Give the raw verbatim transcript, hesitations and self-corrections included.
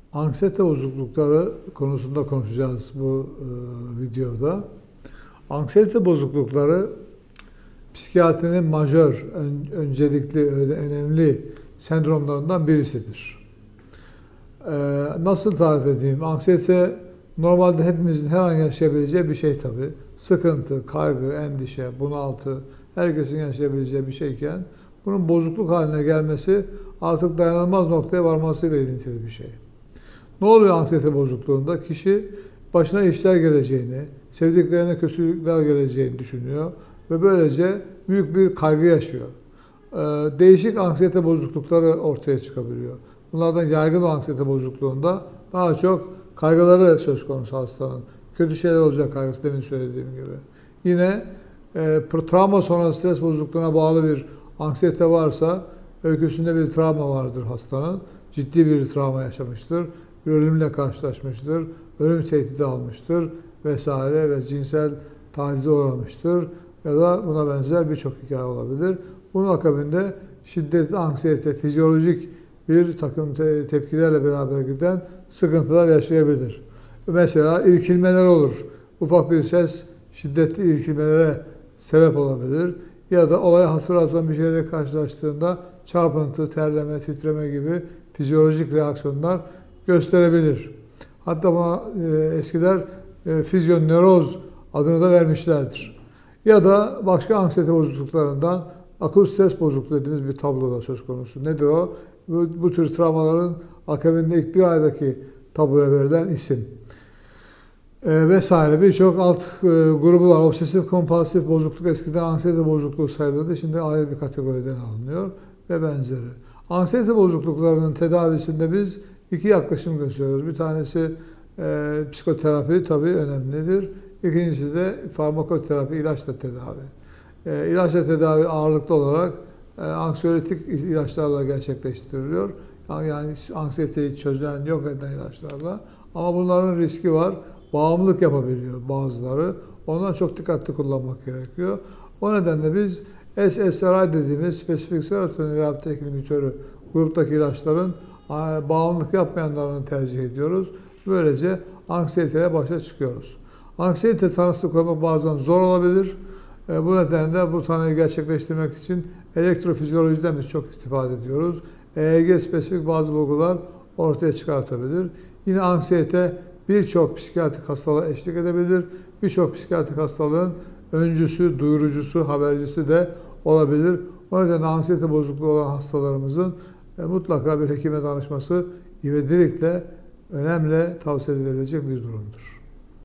Anksiyete bozuklukları konusunda konuşacağız bu e, videoda. Anksiyete bozuklukları psikiyatrinin majör, ön, öncelikli, önemli sendromlarından birisidir. E, nasıl tarif edeyim? Anksiyete normalde hepimizin her an yaşayabileceği bir şey tabii. Sıkıntı, kaygı, endişe, bunaltı, herkesin yaşayabileceği bir şeyken bunun bozukluk haline gelmesi artık dayanılmaz noktaya varmasıyla ilintili bir şey. Ne oluyor anksiyete bozukluğunda? Kişi başına işler geleceğini, sevdiklerine kötülükler geleceğini düşünüyor ve böylece büyük bir kaygı yaşıyor. Değişik anksiyete bozuklukları ortaya çıkabiliyor. Bunlardan yaygın o anksiyete bozukluğunda daha çok kaygıları söz konusu hastanın. Kötü şeyler olacak kaygısı, demin söylediğim gibi. Yine e, travma sonrası stres bozukluğuna bağlı bir anksiyete varsa öyküsünde bir travma vardır hastanın. Ciddi bir travma yaşamıştır. Bir ölümle karşılaşmıştır. Ölüm tehdidi almıştır vesaire ve cinsel tacize uğramıştır. Ya da buna benzer birçok hikaye olabilir. Bunun akabinde şiddetli anksiyete, fizyolojik bir takım te tepkilerle beraber giden sıkıntılar yaşayabilir. Mesela irkilmeler olur. Ufak bir ses şiddetli irkilmelere sebep olabilir. Ya da olaya hatırlatan bir şeyle karşılaştığında çarpıntı, terleme, titreme gibi fizyolojik reaksiyonlar gösterebilir. Hatta buna e, eskiler e, fizyonöroz adını da vermişlerdir. Ya da başka anksiyete bozukluklarından akut stres bozukluğu dediğimiz bir tablo da söz konusu. Nedir o? Bu, bu tür travmaların akabinde ilk bir aydaki tabloya verilen isim. E, vesaire birçok alt e, grubu var. Obsesif kompulsif bozukluk eskiden anksiyete bozukluğu sayılırdı. Şimdi ayrı bir kategoriden alınıyor ve benzeri. Anksiyete bozukluklarının tedavisinde biz iki yaklaşım gösteriyoruz. Bir tanesi e, psikoterapi tabii önemlidir. İkincisi de farmakoterapi, ilaçla tedavi. E, ilaçla tedavi ağırlıklı olarak e, anksiyolytik ilaçlarla gerçekleştiriliyor. Yani anksiyeteyi çözen, yok eden ilaçlarla. Ama bunların riski var. Bağımlılık yapabiliyor bazıları. Ondan çok dikkatli kullanmak gerekiyor. O nedenle biz S S R I dediğimiz spesifik serotonin rehabilite inhibitörü gruptaki ilaçların bağımlılık yapmayanlarını tercih ediyoruz. Böylece anksiyeteye başa çıkıyoruz. Anksiyete tanısı koymak bazen zor olabilir. Bu nedenle bu tanıyı gerçekleştirmek için elektrofizyolojiden biz çok istifade ediyoruz. E E G spesifik bazı bulgular ortaya çıkartabilir. Yine anksiyete birçok psikiyatrik hastalığa eşlik edebilir. Birçok psikiyatrik hastalığın öncüsü, duyurucusu, habercisi de olabilir. O nedenle anksiyete bozukluğu olan hastalarımızın e, mutlaka bir hekime danışması ivedilikle önemli tavsiye edilebilecek bir durumdur.